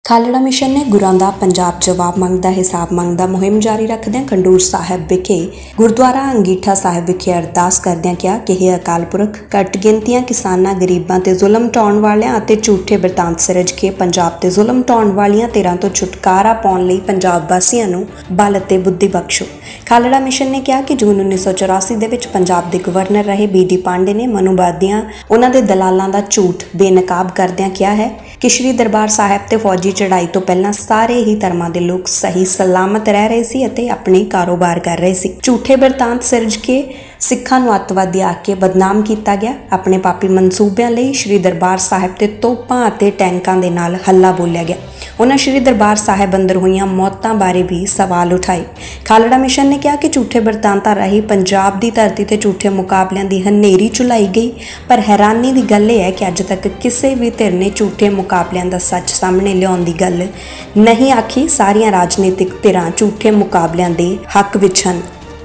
Khalra mission ਨੇ ਗੁਰਾਂ ਦਾ ਪੰਜਾਬ ਜਵਾਬ ਮੰਗਦਾ ਹਿਸਾਬ ਮੰਗਦਾ ਮੁਹਿੰਮ ਜਾਰੀ ਰੱਖਦਿਆਂ ਖੰਡੂਰ ਸਾਹਿਬ ਵਿਖੇ ਗੁਰਦੁਆਰਾ ਅੰਗੀਠਾ ਸਾਹਿਬ ਵਿਖੇ ਅਰਦਾਸ ਕਰਦਿਆਂ ਕਿਹਾ ਕਿ ਇਹ ਅਕਾਲ ਪੁਰਖ ਘੱਟ ਗਿਣਤੀਆਂ ਕਿਸਾਨਾਂ ਗਰੀਬਾਂ ਤੇ ਜ਼ੁਲਮ ਢਾਉਣ ਵਾਲਿਆਂ ਅਤੇ ਝੂਠੇ ਬਿਰਤਾਂਤ ਸਿਰਜ ਕੇ ਪੰਜਾਬ ਤੇ ਜ਼ੁਲਮ ਢਾਉਣ ਵਾਲੀਆਂ ਧਿਰਾਂ ਤੋਂ ਛੁਟਕਾਰਾ ਪਾਉਣ ਲਈ ਪੰਜਾਬ ਵਾਸੀਆਂ ਨੂੰ ਬਲ ਅਤੇ ਬੁੱਧੀ ਬਖਸ਼ੋ। ਖਾਲੜਾ ਮਿਸ਼ਨ ਨੇ ਕਿਹਾ ਕਿ ਜੂਨ 1984 ਦੇ ਵਿੱਚ ਪੰਜਾਬ ਦੇ ਗਵਰਨਰ ਰਹੇ ਬੀ.ਡੀ. ਪਾਂਡੇ ਨੇ ਮਨੂਵਾਦੀਆਂ ਉਹਨਾਂ ਦੇ ਦਲਾਲਾਂ ਦਾ ਝੂਠ ਬੇਨਕਾਬ ਕਰਦਿਆਂ ਕਿਹਾ ਹੈ ਕਿ ਸ਼੍ਰੀ ਦਰਬਾਰ ਸਾਹਿਬ ਤੇ ਫੌਜੀ ਚੜ੍ਹਾਈ ਤੋਂ ਪਹਿਲਾਂ ਸਾਰੇ ਹੀ ਧਰਮਾਂ ਦੇ ਲੋਕ ਸਹੀ ਸਲਾਮਤ ਰਹਿ ਰਹੇ ਸੀ ਅਤੇ ਆਪਣੇ ਕਾਰੋਬਾਰ ਕਰ ਰਹੇ ਸੀ। ਝੂਠੇ ਬਿਰਤਾਂਤ ਸਿਰਜ ਕੇ ਸਿੱਖਾਂ ਨੂੰ ਅੱਤਵਾਦੀ ਆਖ ਕੇ ਬਦਨਾਮ ਕੀਤਾ ਗਿਆ। ਆਪਣੇ ਪਾਪੀ ਮਨਸੂਬਿਆਂ ਲਈ ਸ਼੍ਰੀ ਦਰਬਾਰ ਸਾਹਿਬ ਤੇ ਤੋਪਾਂ ਅਤੇ ਟੈਂਕਾਂ ਦੇ ਨਾਲ ਹੱਲਾ ਬੋਲਿਆ ਗਿਆ। ਉਹਨਾਂ ਸ਼੍ਰੀ ਦਰਬਾਰ ਸਾਹਿਬ ਅੰਦਰ ਹੋਈਆਂ ਮੌਤਾਂ ਬਾਰੇ ਵੀ ਸਵਾਲ ਉਠਾਏ। ਖਾਲੜਾ ਮਿਸ਼ਨ ਨੇ ਕਿਹਾ ਕਿ ਝੂਠੇ ਬਿਰਤਾਂਤਾਂ ਰਾਹੀਂ ਪੰਜਾਬ ਦੀ ਧਰਤੀ ਤੇ ਝੂਠੇ ਮੁਕਾਬਲਿਆਂ ਦੀ ਹਨੇਰੀ ਚੁਲਾਈ ਗਈ, ਪਰ ਹੈਰਾਨੀ ਦੀ ਗੱਲ ਇਹ ਹੈ ਕਿ ਅੱਜ ਤੱਕ ਕਿਸੇ ਵੀ ਧਿਰ ਨੇ ਝੂਠੇ ਮੁਕਾਬਲਿਆਂ ਦਾ ਸੱਚ ਸਾਹਮਣੇ ਲਿਆਉਣ ਦੀ ਗੱਲ ਨਹੀਂ ਆਖੀ। ਸਾਰੀਆਂ ਰਾਜਨੀਤਿਕ ਧਿਰਾਂ ਝੂਠੇ ਮੁਕਾਬਲਿਆਂ ਦੇ ਹੱਕ ਵਿੱਚ ਹਨ।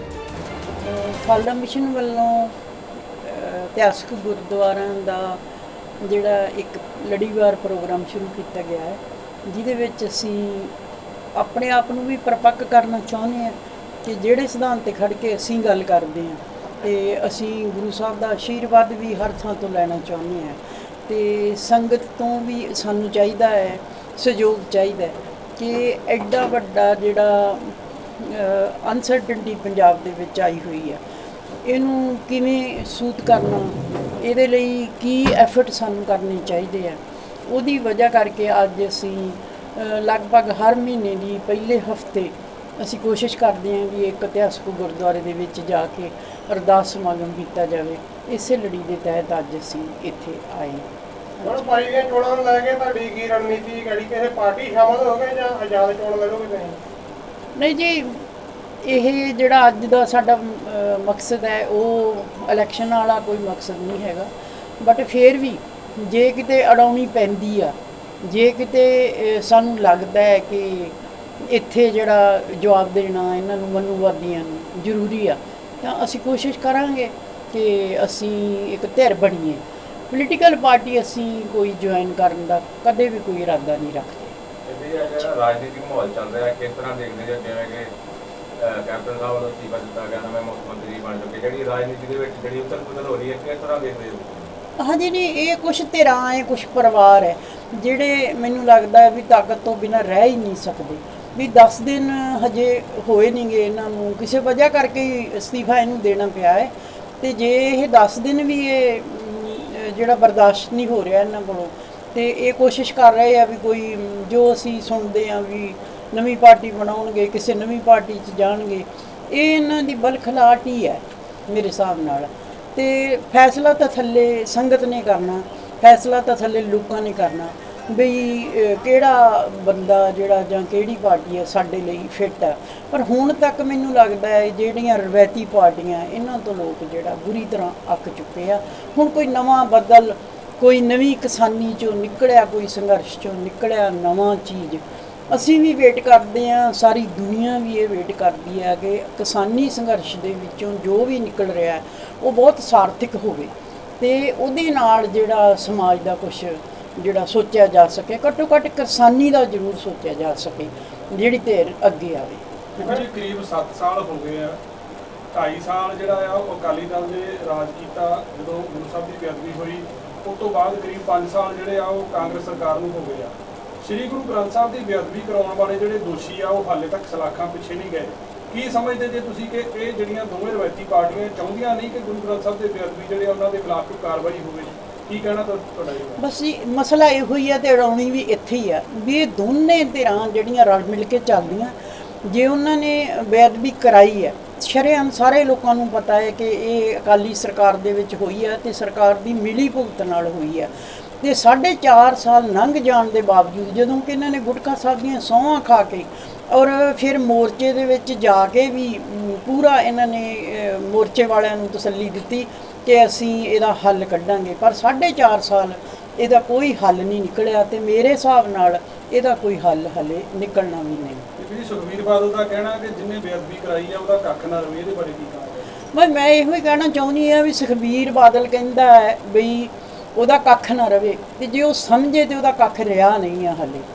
ਖਾਲੜਾ ਮਿਸ਼ਨ ਵੱਲੋਂ ਇਤਿਹਾਸਕ ਗੁਰਦੁਆਰਿਆਂ ਦਾ ਜਿਹੜਾ ਇੱਕ ਲੜੀਵਾਰ ਪ੍ਰੋਗਰਾਮ ਸ਼ੁਰੂ ਕੀਤਾ ਗਿਆ ਹੈ, ਜਿਹਦੇ ਵਿੱਚ ਅਸੀਂ ਆਪਣੇ ਆਪ ਨੂੰ ਵੀ ਪਰਪੱਕ ਕਰਨਾ ਚਾਹੁੰਦੇ ਹਾਂ ਕਿ ਜਿਹੜੇ ਸਿਧਾਂਤ 'ਤੇ ਖੜ੍ਹ ਕੇ ਅਸੀਂ ਗੱਲ ਕਰਦੇ ਹਾਂ ਅਤੇ ਅਸੀਂ ਗੁਰੂ ਸਾਹਿਬ ਦਾ ਆਸ਼ੀਰਵਾਦ ਵੀ ਹਰ ਥਾਂ ਤੋਂ ਲੈਣਾ ਚਾਹੁੰਦੇ ਹਾਂ ਅਤੇ ਸੰਗਤ ਤੋਂ ਵੀ ਸਾਨੂੰ ਚਾਹੀਦਾ ਹੈ, ਸਹਿਯੋਗ ਚਾਹੀਦਾ ਕਿ ਐਡਾ ਵੱਡਾ ਜਿਹੜਾ ਅਨਸਰਟਨਟੀ ਪੰਜਾਬ ਦੇ ਵਿੱਚ ਆਈ ਹੋਈ ਹੈ, ਇਹਨੂੰ ਕਿਵੇਂ ਸੂਤ ਕਰਨਾ, ਇਹਦੇ ਲਈ ਕੀ ਐਫਰਟ ਸਾਨੂੰ ਕਰਨੇ ਚਾਹੀਦੇ ਆ। ਉਹਦੀ ਵਜ੍ਹਾ ਕਰਕੇ ਅੱਜ ਅਸੀਂ ਲਗਭਗ ਹਰ ਮਹੀਨੇ ਦੀ ਪਹਿਲੇ ਹਫਤੇ ਅਸੀਂ ਕੋਸ਼ਿਸ਼ ਕਰਦੇ ਹਾਂ ਵੀ ਇੱਕ ਇਤਿਹਾਸਕ ਗੁਰਦੁਆਰੇ ਦੇ ਵਿੱਚ ਜਾ ਕੇ ਅਰਦਾਸ ਸਮਾਗਮ ਕੀਤਾ ਜਾਵੇ। ਇਸੇ ਲੜੀ ਦੇ ਤਹਿਤ ਅੱਜ ਅਸੀਂ ਇੱਥੇ ਆਏ। ਹੁਣ ਭਾਈ ਦੀਆਂ ਚੋਣਾਂ ਨੂੰ ਲੈ ਕੇ ਤੁਹਾਡੀ ਕੀ ਰਣਨੀਤੀ, ਕਿਹੜੀ ਕਿਸੇ ਪਾਰਟੀ ਸ਼ਾਮਲ ਹੋ ਗਏ ਜਾਂ ਆਜ਼ਾਦ ਚੋਣ ਲੜੋਗੇ ਤੁਸੀਂ? ਨਹੀਂ ਜੀ, ਇਹ ਜਿਹੜਾ ਅੱਜ ਦਾ ਸਾਡਾ ਮਕਸਦ ਹੈ ਉਹ ਇਲੈਕਸ਼ਨ ਵਾਲਾ ਕੋਈ ਮਕਸਦ ਨਹੀਂ ਹੈਗਾ, ਬਟ ਫਿਰ ਵੀ ਜੇ ਕਿਤੇ ਅੜਾਉਣੀ ਪੈਂਦੀ ਆ, ਜੇ ਕਿਤੇ ਸਾਨੂੰ ਲੱਗਦਾ ਹੈ ਕਿ ਇੱਥੇ ਜਿਹੜਾ ਜਵਾਬ ਦੇਣਾ ਇਹਨਾਂ ਨੂੰ ਮਨੂਵਾਦੀਆਂ ਨੂੰ ਜ਼ਰੂਰੀ ਆ, ਤਾਂ ਅਸੀਂ ਕੋਸ਼ਿਸ਼ ਕਰਾਂਗੇ ਕਿ ਅਸੀਂ ਇੱਕ ਧਿਰ ਬਣੀਏ। ਪੋਲੀਟੀਕਲ ਪਾਰਟੀ ਅਸੀਂ ਕੋਈ ਜੁਆਇਨ ਕਰਨ ਦਾ ਕਦੇ ਵੀ ਕੋਈ ਇਰਾਦਾ ਨਹੀਂ ਰੱਖਦੇ। ਜਿਹੜਾ ਰਾਜਨੀਤਿਕ ਮਾਹੌਲ ਚੱਲ ਰਿਹਾ ਕਿਸ ਤਰ੍ਹਾਂ ਦੇਖਦੇ ਹੋ, ਜਿਵੇਂ ਕਿ ਕੈਪਟਨ ਸਾਹਿਬ ਵੱਲੋਂ ਅਸਤੀਫਾ ਦਿੱਤਾ ਗਿਆ, ਨਵੇਂ ਮੁੱਖ ਮੰਤਰੀ ਬਣ ਚੁੱਕੇ, ਜਿਹੜੀ ਰਾਜਨੀਤੀ ਦੇ ਵਿੱਚ ਜਿਹੜੀ ਉਥਲ ਪੁਥਲ ਹੋ ਰਹੀ ਹੈ, ਕਿਸ ਤਰ੍ਹਾਂ ਦੇਖਦੇ ਹੋ? ਹਾਂਜੀ ਨਹੀਂ, ਇਹ ਕੁਛ ਧਿਰਾਂ ਹੈ, ਕੁਛ ਪਰਿਵਾਰ ਹੈ ਜਿਹੜੇ ਮੈਨੂੰ ਲੱਗਦਾ ਵੀ ਤਾਕਤ ਤੋਂ ਬਿਨਾਂ ਰਹਿ ਹੀ ਨਹੀਂ ਸਕਦੇ। ਵੀ 10 ਦਿਨ ਹਜੇ ਹੋਏ ਨਹੀਂ ਗਏ ਇਹਨਾਂ ਨੂੰ, ਕਿਸੇ ਵਜ੍ਹਾ ਕਰਕੇ ਹੀ ਅਸਤੀਫਾ ਇਹਨੂੰ ਦੇਣਾ ਪਿਆ ਹੈ, ਅਤੇ ਜੇ ਇਹ 10 ਦਿਨ ਵੀ ਇਹ ਜਿਹੜਾ ਬਰਦਾਸ਼ਤ ਨਹੀਂ ਹੋ ਰਿਹਾ ਇਹਨਾਂ ਕੋਲੋਂ, ਅਤੇ ਇਹ ਕੋਸ਼ਿਸ਼ ਕਰ ਰਹੇ ਆ ਵੀ ਕੋਈ ਜੋ ਅਸੀਂ ਸੁਣਦੇ ਹਾਂ ਵੀ ਨਵੀਂ ਪਾਰਟੀ ਬਣਾਉਣਗੇ, ਕਿਸੇ ਨਵੀਂ ਪਾਰਟੀ 'ਚ ਜਾਣਗੇ, ਇਹ ਇਹਨਾਂ ਦੀ ਬਲਖਲਾਟ ਹੀ ਹੈ ਮੇਰੇ ਹਿਸਾਬ ਨਾਲ। ਅਤੇ ਫੈਸਲਾ ਤਾਂ ਥੱਲੇ ਸੰਗਤ ਨੇ ਕਰਨਾ, ਫੈਸਲਾ ਤਾਂ ਥੱਲੇ ਲੋਕਾਂ ਨੇ ਕਰਨਾ ਬਈ ਕਿਹੜਾ ਬੰਦਾ ਜਿਹੜਾ ਜਾਂ ਕਿਹੜੀ ਪਾਰਟੀ ਹੈ ਸਾਡੇ ਲਈ ਫਿੱਟ ਹੈ। ਪਰ ਹੁਣ ਤੱਕ ਮੈਨੂੰ ਲੱਗਦਾ ਹੈ ਜਿਹੜੀਆਂ ਰਵਾਇਤੀ ਪਾਰਟੀਆਂ ਇਹਨਾਂ ਤੋਂ ਲੋਕ ਜਿਹੜਾ ਬੁਰੀ ਤਰ੍ਹਾਂ ਅੱਕ ਚੁੱਕੇ ਆ। ਹੁਣ ਕੋਈ ਨਵਾਂ ਬਦਲ, ਕੋਈ ਨਵੀਂ ਕਿਸਾਨੀ 'ਚੋਂ ਨਿਕਲਿਆ, ਕੋਈ ਸੰਘਰਸ਼ 'ਚੋਂ ਨਿਕਲਿਆ ਨਵਾਂ ਚੀਜ਼ ਅਸੀਂ ਵੀ ਵੇਟ ਕਰਦੇ ਹਾਂ, ਸਾਰੀ ਦੁਨੀਆ ਵੀ ਇਹ ਵੇਟ ਕਰਦੀ ਹੈ ਕਿ ਕਿਸਾਨੀ ਸੰਘਰਸ਼ ਦੇ ਵਿੱਚੋਂ ਜੋ ਵੀ ਨਿਕਲ ਰਿਹਾ ਉਹ ਬਹੁਤ ਸਾਰਥਿਕ ਹੋਵੇ ਅਤੇ ਉਹਦੇ ਨਾਲ ਜਿਹੜਾ ਸਮਾਜ ਦਾ ਕੁਛ ਜਿਹੜਾ ਸੋਚਿਆ ਜਾ ਸਕੇ, ਘੱਟੋ ਘੱਟ ਕਿਸਾਨੀ ਦਾ ਜ਼ਰੂਰ ਸੋਚਿਆ ਜਾ ਸਕੇ, ਜਿਹੜੀ ਧਿਰ ਅੱਗੇ ਆਵੇ। ਜੀ ਕਰੀਬ 7 ਸਾਲ ਹੋ ਗਏ ਆ, 2.5 ਸਾਲ ਜਿਹੜਾ ਆ ਉਹ ਅਕਾਲੀ ਦਲ ਦੇ ਰਾਜ ਕੀਤਾ ਜਦੋਂ ਗੁਰੂ ਸਾਹਿਬ ਦੀ ਬੇਅਦਬੀ ਹੋਈ, ਉਸ ਤੋਂ ਬਾਅਦ ਕਰੀਬ 5 ਸਾਲ ਜਿਹੜੇ ਆ ਉਹ ਕਾਂਗਰਸ ਸਰਕਾਰ ਨੂੰ ਹੋ ਗਏ ਆ। ਸ਼੍ਰੀ ਗੁਰੂ ਗ੍ਰੰਥ ਸਾਹਿਬ ਦੀ ਬੇਅਦਬੀ ਕਰਾਉਣ ਵਾਲੇ ਜਿਹੜੇ ਦੋਸ਼ੀ ਆ ਉਹ ਹਾਲੇ ਤੱਕ ਸਲਾਖਾਂ ਪਿੱਛੇ ਨਹੀਂ ਗਏ। ਕੀ ਸਮਝਦੇ ਜੇ ਤੁਸੀਂ ਕਿ ਇਹ ਜਿਹੜੀਆਂ ਦੋਵੇਂ ਰਵਾਇਤੀ ਪਾਰਟੀਆਂ ਚਾਹੁੰਦੀਆਂ ਨਹੀਂ ਕਿ ਗੁਰੂ ਗ੍ਰੰਥ ਸਾਹਿਬ ਦੇ ਬੇਅਦਬੀ ਜਿਹੜੇ ਉਹਨਾਂ ਦੇ ਖਿਲਾਫ ਕੋਈ ਕਾਰਵਾਈ ਹੋਵੇ? ਕੀ ਕਹਿਣਾ ਤੁਹਾਡਾ? ਬਸ ਮਸਲਾ ਇਹੋ ਹੀ ਹੈ ਅਤੇ ਅੜਾਉਣੀ ਵੀ ਇੱਥੇ ਹੀ ਆ ਵੀ ਇਹ ਦੋਨੇ ਧਿਰਾਂ ਜਿਹੜੀਆਂ ਰਲ ਮਿਲ ਕੇ ਚੱਲਦੀਆਂ, ਜੇ ਉਹਨਾਂ ਨੇ ਬੇਅਦਬੀ ਕਰਾਈ ਹੈ, ਸ਼ਰੇਆਮ ਸਾਰੇ ਲੋਕਾਂ ਨੂੰ ਪਤਾ ਹੈ ਕਿ ਇਹ ਅਕਾਲੀ ਸਰਕਾਰ ਦੇ ਵਿੱਚ ਹੋਈ ਹੈ ਅਤੇ ਸਰਕਾਰ ਦੀ ਮਿਲੀ ਭੁਗਤ ਨਾਲ ਹੋਈ ਹੈ। ਅਤੇ 4.5 ਸਾਲ ਲੰਘ ਜਾਣ ਦੇ ਬਾਵਜੂਦ ਜਦੋਂ ਕਿ ਇਹਨਾਂ ਨੇ ਗੁਟਕਾ ਸਾਹਿਬ ਦੀਆਂ ਸਹੁੰਆਂ ਖਾ ਕੇ ਔਰ ਫਿਰ ਮੋਰਚੇ ਦੇ ਵਿੱਚ ਜਾ ਕੇ ਵੀ ਪੂਰਾ ਇਹਨਾਂ ਨੇ ਮੋਰਚੇ ਵਾਲਿਆਂ ਨੂੰ ਤਸੱਲੀ ਦਿੱਤੀ ਕਿ ਅਸੀਂ ਇਹਦਾ ਹੱਲ ਕੱਢਾਂਗੇ, ਪਰ 4.5 ਸਾਲ ਇਹਦਾ ਕੋਈ ਹੱਲ ਨਹੀਂ ਨਿਕਲਿਆ ਅਤੇ ਮੇਰੇ ਹਿਸਾਬ ਨਾਲ ਇਹਦਾ ਕੋਈ ਹੱਲ ਹਲੇ ਨਿਕਲਣਾ ਵੀ ਨਹੀਂ। ਜੀ ਸੁਖਬੀਰ ਬਾਦਲ ਦਾ ਕਹਿਣਾ ਕਿ ਜਿਹਨੇ ਬੇਅਦਬੀ ਕਰਾਈ ਆ ਉਹਦਾ ਕੱਖ ਨਾ ਰਵੇ, ਇਹਦੇ ਬਾਰੇ ਕੀ ਕਹਾਂਗੇ? ਮੈਂ ਇਹੋ ਹੀ ਕਹਿਣਾ ਚਾਹੁੰਦੀ ਹਾਂ ਵੀ ਸੁਖਬੀਰ ਬਾਦਲ ਕਹਿੰਦਾ ਹੈ ਬਈ ਉਹਦਾ ਕੱਖ ਨਾ ਰਵੇ, ਅਤੇ ਜੇ ਉਹ ਸਮਝੇ ਤਾਂ ਉਹਦਾ ਕੱਖ ਰਿਹਾ ਨਹੀਂ ਆ ਹਾਲੇ।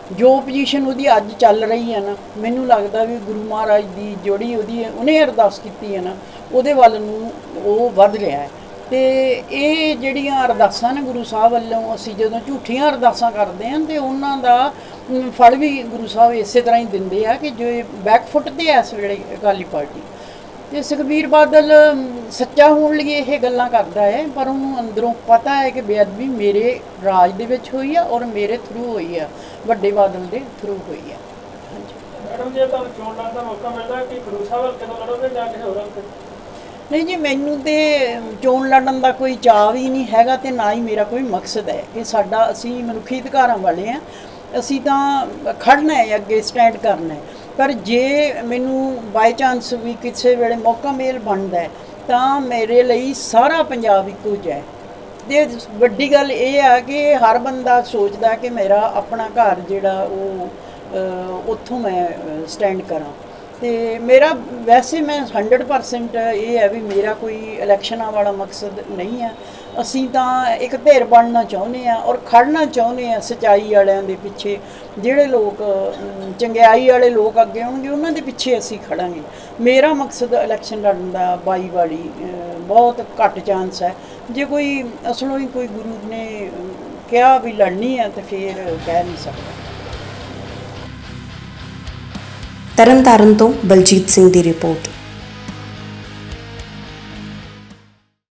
ਜੋ ਪੋਜੀਸ਼ਨ ਉਹਦੀ ਅੱਜ ਚੱਲ ਰਹੀ ਹੈ ਨਾ, ਮੈਨੂੰ ਲੱਗਦਾ ਵੀ ਗੁਰੂ ਮਹਾਰਾਜ ਦੀ ਜਿਹੜੀ ਉਹਨੇ ਅਰਦਾਸ ਕੀਤੀ ਹੈ ਨਾ, ਉਹਦੇ ਵੱਲ ਨੂੰ ਉਹ ਵੱਧ ਰਿਹਾ ਹੈ। ਤੇ ਇਹ ਜਿਹੜੀਆਂ ਅਰਦਾਸਾਂ ਨੇ ਗੁਰੂ ਸਾਹਿਬ ਵੱਲੋਂ, ਅਸੀਂ ਜਦੋਂ ਝੂਠੀਆਂ ਅਰਦਾਸਾਂ ਕਰਦੇ ਹਾਂ ਤੇ ਉਹਨਾਂ ਦਾ ਫਲ ਵੀ ਗੁਰੂ ਸਾਹਿਬ ਇਸੇ ਤਰ੍ਹਾਂ ਹੀ ਦਿੰਦੇ ਆ ਕਿ ਜੋ ਬੈਕਫੁੱਟ 'ਤੇ ਇਸ ਵੇਲੇ ਅਕਾਲੀ ਪਾਰਟੀ। ਤੇ ਸੁਖਬੀਰ ਬਾਦਲ ਸੱਚਾ ਹੋਣ ਲਈ ਇਹ ਗੱਲਾਂ ਕਰਦਾ ਹੈ, ਪਰ ਉਹਨੂੰ ਅੰਦਰੋਂ ਪਤਾ ਹੈ ਕਿ ਬੇਅਦਬੀ ਮੇਰੇ ਰਾਜ ਦੇ ਵਿੱਚ ਹੋਈ ਆ ਔਰ ਮੇਰੇ ਥਰੂ ਹੋਈ ਆ, ਵੱਡੇ ਬਾਦਲ ਦੇ ਥਰੂ ਹੋਈ ਆ। ਹਾਂਜੀ ਮੈਡਮ, ਜੇ ਤੁਹਾਨੂੰ ਚੋਣ ਲੜਨ ਦਾ ਮੌਕਾ ਮਿਲਦਾ ਕਿ ਗੁਰੂ ਸਾਹਿਬ ਕਦੋਂ ਲੜੋਗੇ ਜਾਂ ਕਿਸੇ ਹੋਰ ਹਲਕੇ? ਨਹੀਂ ਜੀ, ਮੈਨੂੰ ਤੇ ਚੋਣ ਲੜਨ ਦਾ ਕੋਈ ਚਾਅ ਵੀ ਨਹੀਂ ਹੈਗਾ ਤੇ ਨਾ ਹੀ ਮੇਰਾ ਕੋਈ ਮਕਸਦ ਹੈ ਕਿ ਅਸੀਂ ਮਨੁੱਖੀ ਅਧਿਕਾਰਾਂ ਵਾਲੇ ਹਾਂ, ਅਸੀਂ ਤਾਂ ਖੜਨਾ ਹੈ, ਅੱਗੇ ਸਟੈਂਡ ਕਰਨਾ ਹੈ। ਪਰ ਜੇ ਮੈਨੂੰ ਬਾਈ ਚਾਂਸ ਵੀ ਕਿਸੇ ਵੇਲੇ ਮੌਕਾ ਮੇਲ ਬਣਦਾ ਹੈ ਤਾਂ ਮੇਰੇ ਲਈ ਸਾਰਾ ਪੰਜਾਬ ਇੱਕੋ ਜਿਹਾ ਹੈ। ਤੇ ਵੱਡੀ ਗੱਲ ਇਹ ਆ ਕਿ ਹਰ ਬੰਦਾ ਸੋਚਦਾ ਕਿ ਮੇਰਾ ਆਪਣਾ ਘਰ ਜਿਹੜਾ ਉਹ ਉੱਥੋਂ ਮੈਂ ਸਟੈਂਡ ਕਰਾਂ। ਤੇ ਮੇਰਾ ਵੈਸੇ ਮੈਂ 100% ਇਹ ਹੈ ਵੀ ਮੇਰਾ ਕੋਈ ਇਲੈਕਸ਼ਨਾਂ ਵਾਲਾ ਮਕਸਦ ਨਹੀਂ ਹੈ। ਅਸੀਂ ਤਾਂ ਇੱਕ ਧਿਰ ਬਣਨਾ ਚਾਹੁੰਦੇ ਹਾਂ ਔਰ ਖੜਨਾ ਚਾਹੁੰਦੇ ਹਾਂ ਸੱਚਾਈ ਵਾਲਿਆਂ ਦੇ ਪਿੱਛੇ। ਜਿਹੜੇ ਲੋਕ ਚੰਗਿਆਈ ਵਾਲੇ ਲੋਕ ਅੱਗੇ ਆਉਣਗੇ ਉਹਨਾਂ ਦੇ ਪਿੱਛੇ ਅਸੀਂ ਖੜਾਂਗੇ। ਮੇਰਾ ਮਕਸਦ ਇਲੈਕਸ਼ਨ ਲੜਨ ਦਾ 22 ਵਾਲੀ ਬਹੁਤ ਘੱਟ ਚਾਂਸ ਹੈ। ਜੇ ਕੋਈ ਅਸਲੋਂ ਹੀ ਕੋਈ ਗੁਰੂ ਨੇ ਕਿਹਾ ਵੀ ਲੜਨੀ ਹੈ ਤਾਂ ਫਿਰ ਕਹਿ ਨਹੀਂ ਸਕਦਾ। ਤਰਨਤਾਰਨ ਤੋਂ ਬਲਜੀਤ ਸਿੰਘ ਦੀ ਰਿਪੋਰਟ।